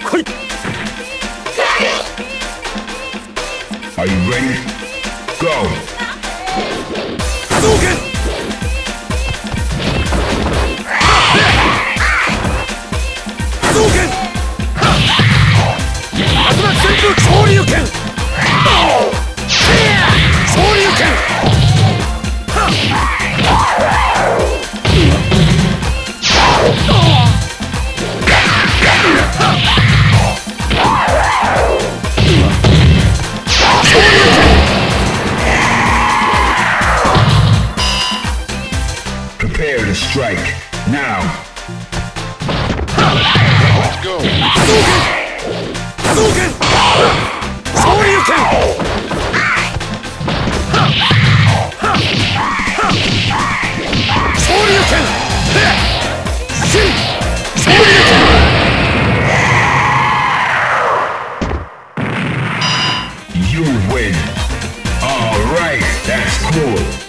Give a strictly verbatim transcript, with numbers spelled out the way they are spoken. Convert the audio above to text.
来い。 Are you ready? Go! 波動拳。波動拳。竜巻旋風昇竜拳。昇竜拳。 Prepare to strike now. Let's go. 波動拳。波動拳。昇竜拳。昇竜拳。昇竜拳。 You win. All right, that's cool.